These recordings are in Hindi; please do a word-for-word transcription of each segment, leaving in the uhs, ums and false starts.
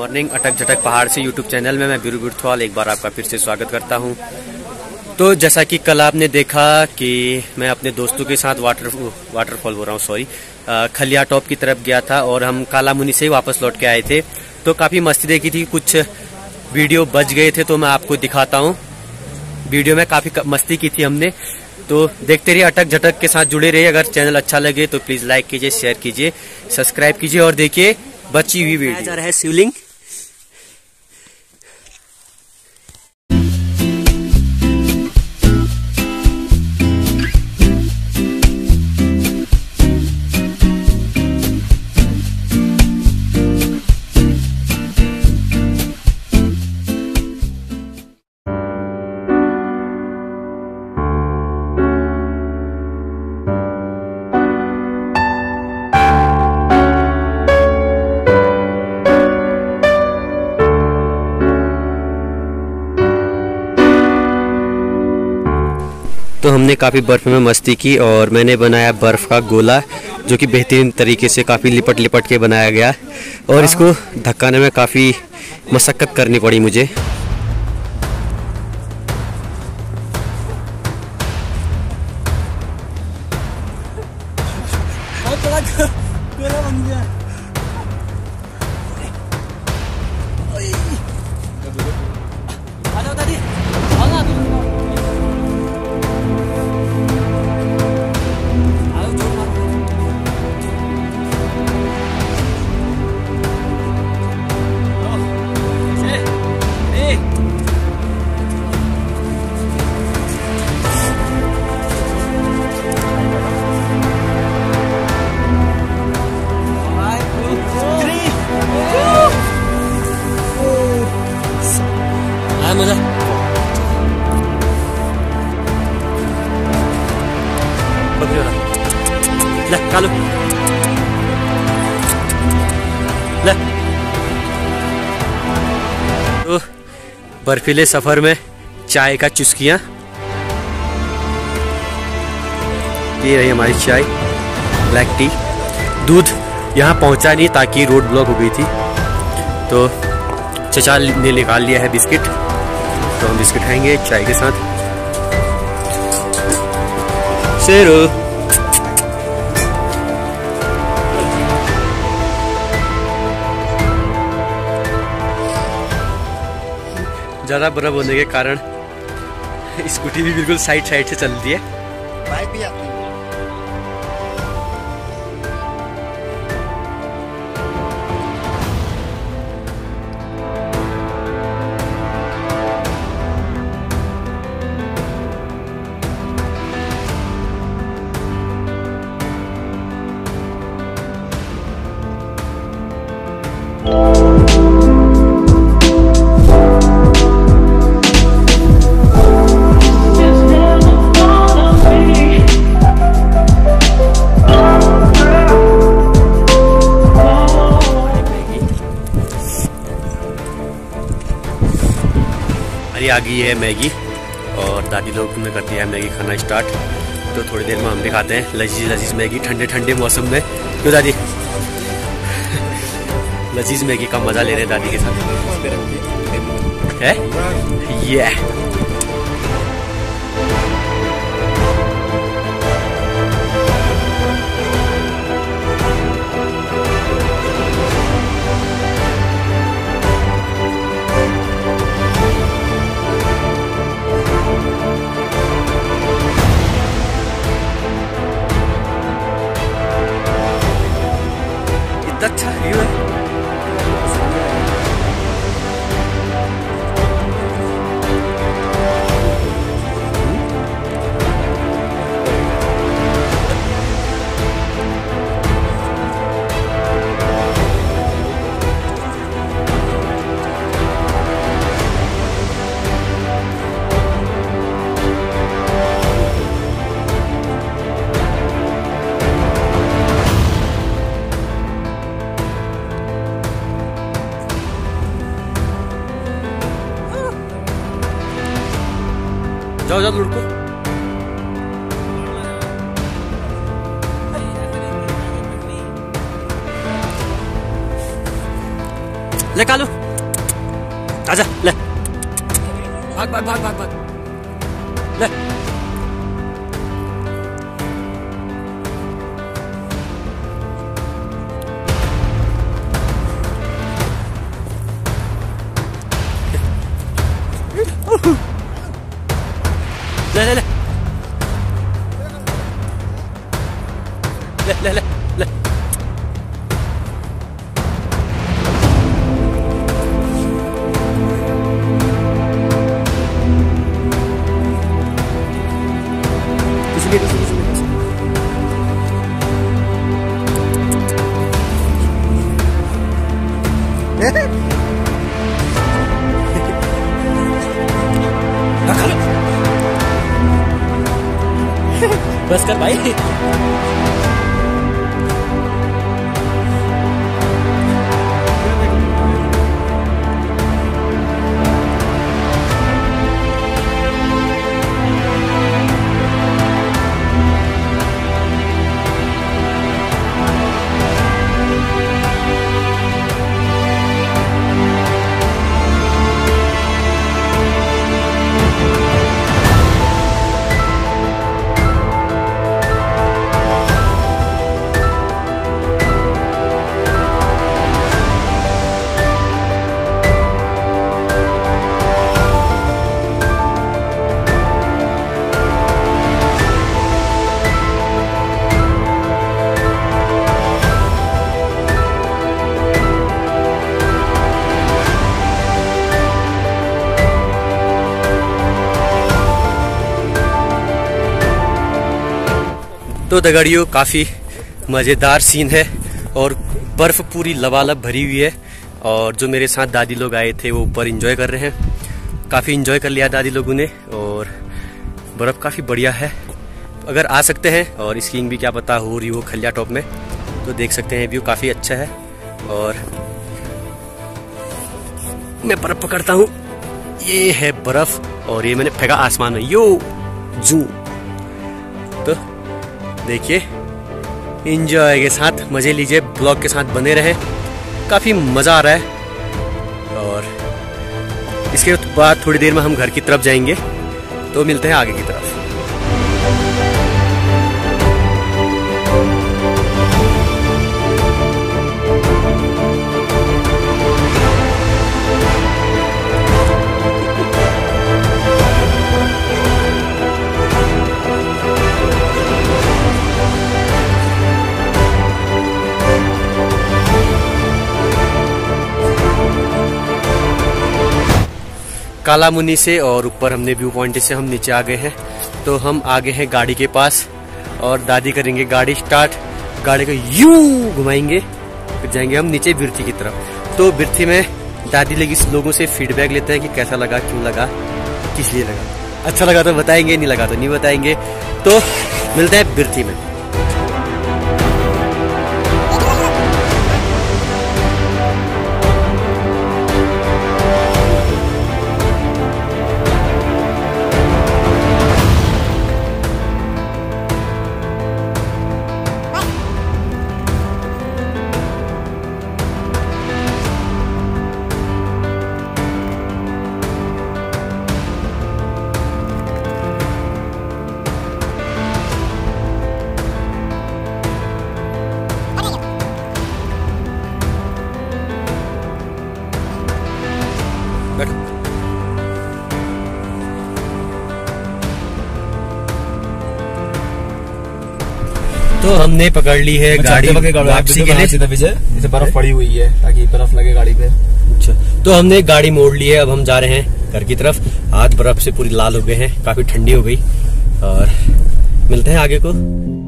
मॉर्निंग अटक झटक पहाड़ से यूट्यूब चैनल में मैं बीरू बिरथवाल एक बार आपका फिर से स्वागत करता हूं। तो जैसा कि कल आपने देखा कि मैं अपने दोस्तों के साथ वाटर वाटरफॉल बोल रहा हूं सॉरी खलिया टॉप की तरफ गया था और हम काला मुनि से ही वापस लौट के आए थे। तो काफ़ी मस्ती देखी थी, कुछ वीडियो बच गए थे तो मैं आपको दिखाता हूँ। वीडियो में काफ़ी मस्ती की थी हमने, तो देखते रहिए, अटक झटक के साथ जुड़े रहिए। अगर चैनल अच्छा लगे तो प्लीज़ लाइक कीजिए, शेयर कीजिए, सब्सक्राइब कीजिए और देखिए बची हुई वीडियो। जा रहा है शिवलिंग। तो हमने काफ़ी बर्फ़ में मस्ती की और मैंने बनाया बर्फ़ का गोला, जो कि बेहतरीन तरीके से काफ़ी लिपट लिपट के बनाया गया और इसको धक्काने में काफ़ी मशक्क़त करनी पड़ी मुझे। बहुत बड़ा गोला बन गया। मजा ले कालू ले। तो बर्फीले सफर में चाय का चुस्कियां, ये रही हमारी चाय ब्लैक टी। दूध यहाँ पहुँचा नहीं ताकि रोड ब्लॉक हो गई थी, तो चचा ने निकाल लिया है बिस्किट, तो हम बिस्किट खाएंगे चाय के साथ। शेरो ज्यादा बर्फ होने के कारण स्कूटी भी बिल्कुल साइड साइड से चलती है। बाइक भी आती है। आ गई है मैगी और दादी लोग ने कर दिया है मैगी खाना स्टार्ट। तो थोड़ी देर में हम भी खाते हैं लजीज लजीज मैगी ठंडे ठंडे मौसम में। क्यों दादी? लजीज मैगी का मजा ले रहे हैं दादी के साथ है ये। अच्छा व्यू है। जाओ जाओ लुढ़को। ले कालू। आजा ले, भाग भाग भाग भाग भाग ले। ले ले ले ले ले ले ले। इसलिए इसलिए इसलिए बस कर भाई। तो दगड़ियों काफ़ी मज़ेदार सीन है और बर्फ़ पूरी लबालब भरी हुई है। और जो मेरे साथ दादी लोग आए थे वो ऊपर एंजॉय कर रहे हैं। काफ़ी एंजॉय कर लिया दादी लोगों ने और बर्फ़ काफ़ी बढ़िया है। अगर आ सकते हैं और स्कीइंग भी क्या पता हो रही हो खलिया टॉप में तो देख सकते हैं, व्यू काफ़ी अच्छा है। और मैं बर्फ़ पकड़ता हूँ, ये है बर्फ़ और ये मैंने फेंका आसमान में, यो जू। तो देखिए एंजॉय के साथ मजे लीजिए, ब्लॉग के साथ बने रहे, काफी मजा आ रहा है। और इसके बाद थोड़ी देर में हम घर की तरफ जाएंगे, तो मिलते हैं आगे की तरफ। काला मुनि से और ऊपर हमने व्यू पॉइंट से हम नीचे आ गए हैं। तो हम आगे हैं गाड़ी के पास और दादी करेंगे गाड़ी स्टार्ट, गाड़ी को यूं घुमाएंगे, फिर जाएंगे हम नीचे बिरथी की तरफ। तो बिरथी में दादी लगी लोगों से फीडबैक लेते हैं कि कैसा लगा, क्यों लगा, किस लिए लगा। अच्छा लगा तो बताएंगे, नहीं लगा तो नहीं बताएंगे। तो मिलते हैं बिरथी में। तो हमने पकड़ ली है गाड़ी वापसी के लिए, जैसे बर्फ पड़ी हुई है ताकि बर्फ लगे गाड़ी पे। अच्छा, तो हमने गाड़ी मोड़ ली है, अब हम जा रहे हैं घर की तरफ। हाथ बर्फ से पूरी लाल हो गए हैं, काफी ठंडी हो गई। और मिलते हैं आगे को।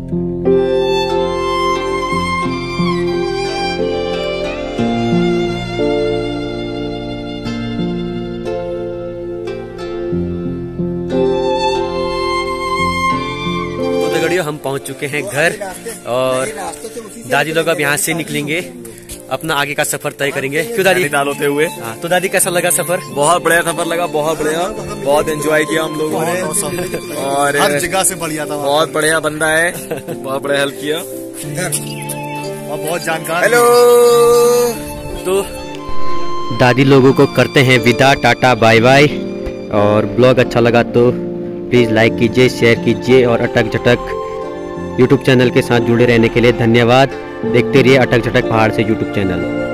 हम पहुंच चुके हैं घर और दादी लोग अब यहाँ से निकलेंगे, अपना आगे का सफर तय करेंगे। क्यों दादी? नैनीताल होते हुए। हाँ, तो दादी कैसा लगा सफर? बहुत बढ़िया सफर लगा, बहुत बढ़िया, बहुत एंजॉय किया हम लोगों ने और हर जगह से बढ़िया था। बहुत बढ़िया बंदा है, बहुत बढ़िया हेल्प किया और बहुत जानकार। हेलो। तो दादी लोगों को करते हैं विदा, टाटा बाय बाय। और ब्लॉग अच्छा लगा तो प्लीज़ लाइक कीजिए, शेयर कीजिए और अटक झटक यूट्यूब चैनल के साथ जुड़े रहने के लिए धन्यवाद। देखते रहिए अटक झटक पहाड़ से यूट्यूब चैनल।